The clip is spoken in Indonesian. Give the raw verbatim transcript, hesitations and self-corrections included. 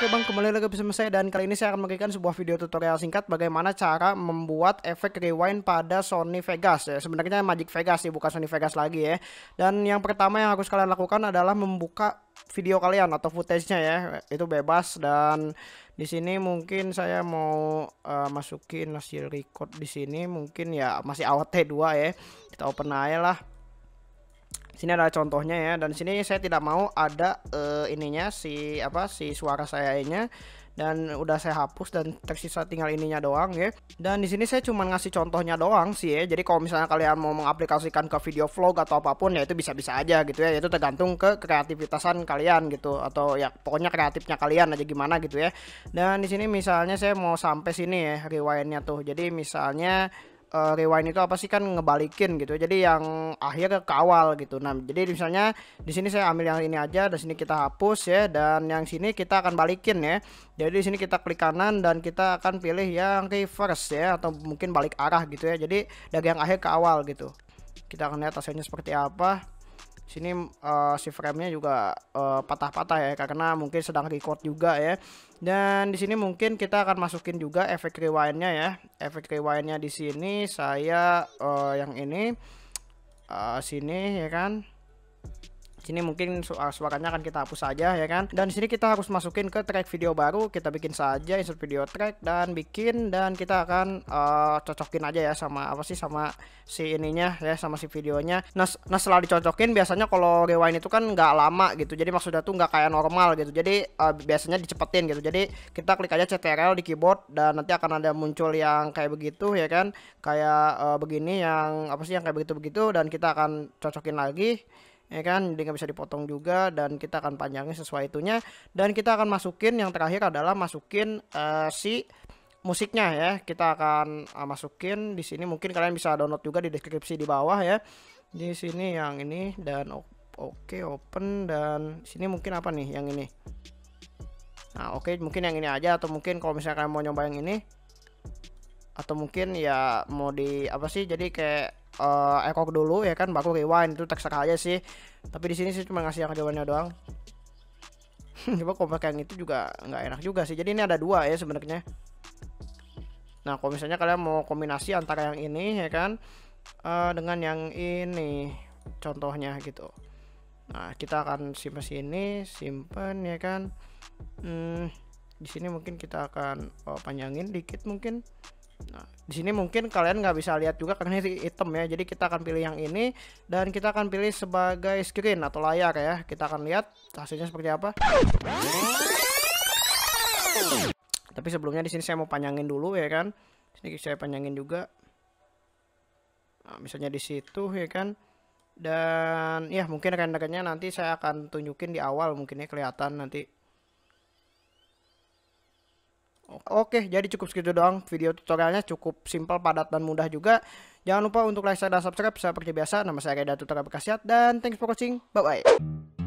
Oke bang, kembali lagi bersama saya dan kali ini saya akan memberikan sebuah video tutorial singkat bagaimana cara membuat efek rewind pada Sony Vegas ya. Sebenarnya Magic Vegas sih, bukan Sony Vegas lagi ya. Dan yang pertama yang harus kalian lakukan adalah membuka video kalian atau footage-nya ya. Itu bebas, dan di sini mungkin saya mau uh, masukin hasil record di sini, mungkin ya masih A W T dua ya. Kita open aja lah. Sini ada contohnya ya, dan sini saya tidak mau ada uh, ininya si apa si suara saya nya, dan udah saya hapus dan tersisa tinggal ininya doang ya. Dan di sini saya cuma ngasih contohnya doang sih ya. Jadi kalau misalnya kalian mau mengaplikasikan ke video vlog atau apapun ya itu bisa-bisa aja gitu ya. Itu tergantung ke kreativitasan kalian gitu, atau ya pokoknya kreatifnya kalian aja gimana gitu ya. Dan di sini misalnya saya mau sampai sini ya rewindnya tuh. Jadi misalnya Uh, rewind itu apa sih, kan ngebalikin gitu. Jadi yang akhir ke awal gitu. Nah, jadi misalnya di sini saya ambil yang ini aja, dan sini kita hapus ya, dan yang sini kita akan balikin ya. Jadi di sini kita klik kanan dan kita akan pilih yang reverse ya, atau mungkin balik arah gitu ya. Jadi dari yang akhir ke awal gitu. Kita akan lihat hasilnya seperti apa. Sini uh, si frame-nya juga patah-patah uh, ya, karena mungkin sedang record juga ya. Dan di sini mungkin kita akan masukin juga efek rewind-nya ya. Efek rewind-nya di sini saya uh, yang ini uh, sini ya kan. Sini mungkin su suaranya akan kita hapus saja ya kan. Dan di sini kita harus masukin ke track video baru. Kita bikin saja insert video track dan bikin, dan kita akan uh, cocokin aja ya sama apa sih, sama si ininya ya, sama si videonya. Nah, nah setelah dicocokin biasanya kalau rewind itu kan nggak lama gitu. Jadi maksudnya tuh nggak kayak normal gitu. Jadi uh, biasanya dicepetin gitu. Jadi kita klik aja C T R L di keyboard dan nanti akan ada muncul yang kayak begitu ya kan. Kayak uh, begini, yang apa sih yang kayak begitu-begitu, dan kita akan cocokin lagi ya kan. Jadi nggak bisa dipotong juga, dan kita akan panjangin sesuai itunya. Dan kita akan masukin yang terakhir adalah masukin uh, si musiknya ya. Kita akan uh, masukin di sini, mungkin kalian bisa download juga di deskripsi di bawah ya. Di sini yang ini, dan oke okay, open, dan sini mungkin apa nih yang ini. Nah oke okay, mungkin yang ini aja, atau mungkin kalau misalnya kalian mau nyoba yang ini, atau mungkin ya mau di apa sih, jadi kayak Uh, ekor dulu ya kan, baru rewind, itu terserah aja sih. Tapi di sini sih cuma ngasih yang rewind-nya doang. Coba kalau pakai yang itu juga nggak enak juga sih. Jadi ini ada dua ya sebenarnya. Nah kalau misalnya kalian mau kombinasi antara yang ini ya kan uh, dengan yang ini contohnya gitu. Nah kita akan simpan sini, simpan ya kan. Hmm, di sini mungkin kita akan oh, panjangin dikit mungkin. Nah, di sini mungkin kalian nggak bisa lihat juga karena ini hitam ya. Jadi kita akan pilih yang ini, dan kita akan pilih sebagai screen atau layar ya. Kita akan lihat hasilnya seperti apa. Tapi sebelumnya di sini saya mau panjangin dulu ya kan. Sini saya panjangin juga. Nah, misalnya di situ ya kan. Dan ya mungkin rendernya nanti saya akan tunjukin di awal, mungkin ya kelihatan nanti. Oke, jadi cukup segitu doang video tutorialnya, cukup simpel, padat, dan mudah juga. Jangan lupa untuk like, share, dan subscribe seperti biasa. Nama saya Reda Tutorial Bekasiat, dan thanks for watching. Bye bye.